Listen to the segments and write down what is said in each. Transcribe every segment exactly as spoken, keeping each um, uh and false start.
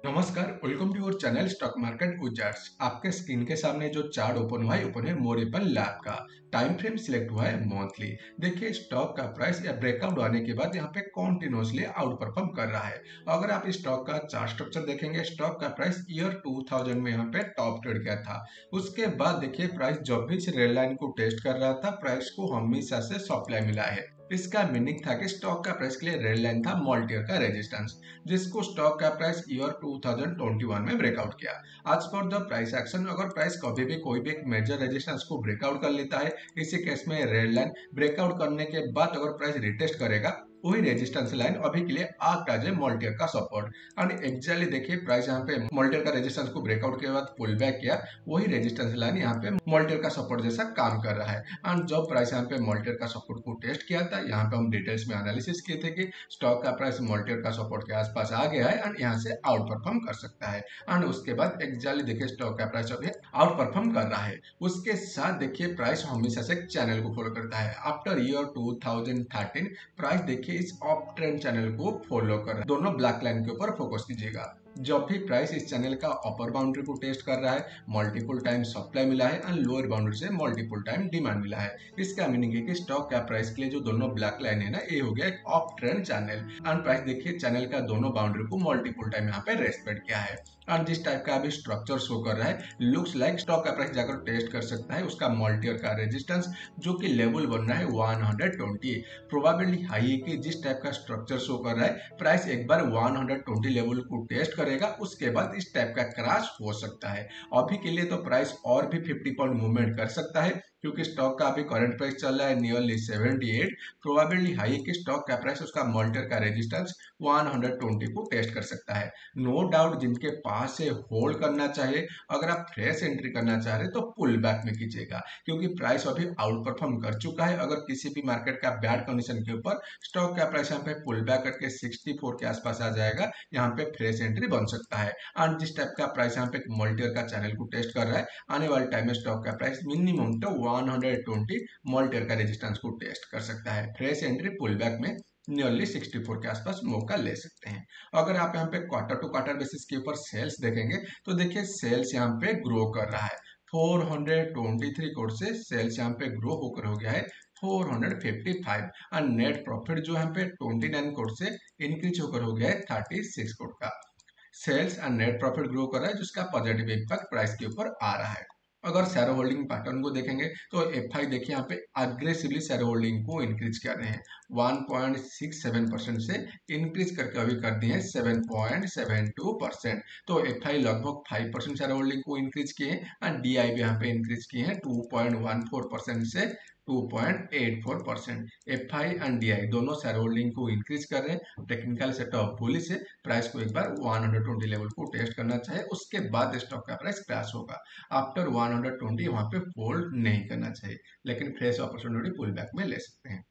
नमस्कार, welcome to your channel stock market wizards. आपके screen के सामने जो चार्ट ओपन हुआ है ओपन है मोरेबल लैब का। टाइम फ्रेम सिलेक्ट हुआ है मंथली। देखिए स्टॉक का प्राइस या ब्रेकआउट आने के बाद यहाँ पे कॉन्टिन्यूसली आउट परफॉर्म कर रहा है। अगर आप स्टॉक का चार्ट स्ट्रक्चर देखेंगे, स्टॉक का प्राइस ईयर टू थाउजेंड में यहाँ पे टॉप ट्रेड किया था। उसके बाद देखिए प्राइस जब भी इस रेड लाइन को टेस्ट कर रहा था, प्राइस को हमेशा से सप्लाई मिला है। इसका मीनिंग था कि स्टॉक का प्राइस के लिए रेड लाइन था मॉल्टियर का रेजिस्टेंस, जिसको स्टॉक का price year two thousand twenty one में ब्रेकआउट किया। As per the price action, अगर प्राइस कभी भी कोई भी एक मेजर रेजिस्टेंस को ब्रेकआउट कर लेता है, इसी केस में रेड लाइन ब्रेकआउट करने के बाद अगर प्राइस रिटेस्ट करेगा, वही रेजिस्टेंस लाइन अभी के लिए आग का जो मॉल्टियर का सपोर्ट। एंड एक्चुअली देखिए प्राइस यहाँ पे मॉल्टियर का रेजिस्टेंस को ब्रेकआउट के बाद पुल बैक किया, वही रेजिस्टेंस लाइन यहाँ पे मॉल्टियर का सपोर्ट जैसा काम कर रहा है। एंड जब प्राइस यहाँ पे मॉल्टियर का सपोर्ट को टेस्ट किया था, यहाँ पे हम डिटेल्स में एनालिसिस किए थे कि स्टॉक का प्राइस मॉल्टियर का सपोर्ट के आसपास आ गया है एंड यहाँ से आउट परफॉर्म कर सकता है। एंड उसके बाद एक्चुअली देखिए स्टॉक का प्राइस अभी आउट परफॉर्म कर रहा है। उसके साथ देखिए प्राइस हमेशा से चैनल को फॉलो करता है। After year two thousand thirteen price देखिए इस अप ट्रेंड चैनल को फॉलो कर रहा है। दोनों ब्लैक लाइन के ऊपर फोकस कीजिएगा। जब भी प्राइस इस चैनल का अपर बाउंड्री को टेस्ट कर रहा है, मल्टीपल टाइम सप्लाई मिला है एंड लोअर बाउंड्री से मल्टीपल टाइम डिमांड मिला है। इसका मीनिंग है कि स्टॉक का प्राइस के लिए जो दोनों ब्लैक लाइन है ना, ये हो गया एक up trend channel. And price देखिए चैनल का दोनों बाउंड्री को मल्टीपल टाइम यहाँ पे रेस्पेक्ट किया है। एंड जिस टाइप का अभी स्ट्रक्चर शो कर रहा है, लुक्स लाइक स्टॉक का प्राइस जाकर टेस्ट कर सकता है उसका मल्टीयर का रेजिस्टेंस, जो कि लेवल बन रहा है one hundred twenty. Probability high है कि जिस टाइप का स्ट्रक्चर शो कर रहा है, प्राइस एक बार वन हंड्रेड ट्वेंटी लेवल को टेस्ट करेगा, उसके बाद इस टाइप का क्रैश हो सकता है। अभी के लिए तो प्राइस और भी फिफ्टी पॉइंट मूवमेंट कर सकता है, क्योंकि स्टॉक का अभी करंट प्राइस चल रहा है nearly seventy eight. Probability high है कि स्टॉक का प्राइस उसका मल्टीयर का रेजिस्टेंस वन हंड्रेड ट्वेंटी को टेस्ट कर सकता है। नो डाउट जिनके पास से होल्ड करना चाहिए, अगर आप फ्रेश एंट्री करना चाह रहे तो पुल बैक में कीजिएगा, क्योंकि प्राइस अभी आउट परफॉर्म कर चुका है। अगर किसी भी मार्केट का बैड कंडीशन के ऊपर स्टॉक का प्राइस यहाँ पे पुल बैक करके सिक्सटी फोर के आसपास आ जाएगा, यहाँ पे फ्रेश एंट्री बन सकता है। एंड जिस टाइप का प्राइस यहाँ पे मल्टीयर का चैनल को टेस्ट कर रहा है, आने वाले टाइम में स्टॉक का प्राइस मिनिमम तो वन हंड्रेड ट्वेंटी मल्टीयर का रेजिस्टेंस को टेस्ट कर सकता है। फ्रेश एंट्री पुल बैक में नियरली सिक्सटी फोर के आसपास मौका ले सकते हैं। अगर आप यहाँ पे क्वार्टर टू क्वार्टर बेसिस के ऊपर सेल्स देखेंगे, तो देखिए सेल्स यहाँ पे ग्रो कर रहा है। Four hundred twenty three crore से सेल्स यहाँ पे ग्रो होकर हो गया है फोर हंड्रेड फिफ्टी फाइव। और नेट प्रॉफिट जो यहाँ पे ट्वेंटी नाइन करोड़ से इंक्रीज होकर हो गया है थर्टी सिक्स करोड़ का। Sales and net profit grow कर रहा है, जिसका पॉजिटिव इम्पैक्ट प्राइस के ऊपर आ रहा है। अगर शेयर होल्डिंग पैटर्न को देखेंगे, तो एफ आई देखिए यहाँ पे अग्रेसिवली शेयर होल्डिंग को इंक्रीज कर रहे हैं। One point six seven percent से इंक्रीज करके अभी कर दिए हैं seven point seven two percent. तो एफ आई लगभग फाइव परसेंट शेयर होल्डिंग को इंक्रीज किए हैं एंड डी आई भी यहाँ पे इंक्रीज किए हैं two point one four percent से two point eight four percent. F I and D I दोनों शेयर होल्डिंग को इंक्रीज कर रहे हैं। टेक्निकल सेटअप बुलिश है, प्राइस को एक बार वन हंड्रेड ट्वेंटी लेवल को टेस्ट करना चाहिए, उसके बाद स्टॉक का प्राइस क्रैश होगा। आफ्टर वन हंड्रेड ट्वेंटी वहां पे होल्ड नहीं करना चाहिए, लेकिन फ्रेश अपॉर्चुनिटी पुल बैक में ले सकते हैं।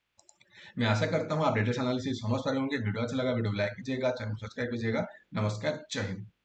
मैं आशा करता हूँ आप डेटा एनालिसिस समझ पा रहे होंगे। वीडियो अच्छा लगा वीडियो लाइक कीजिएगा, चैनल को सब्सक्राइब कीजिएगा। नमस्कार, जय हिंद।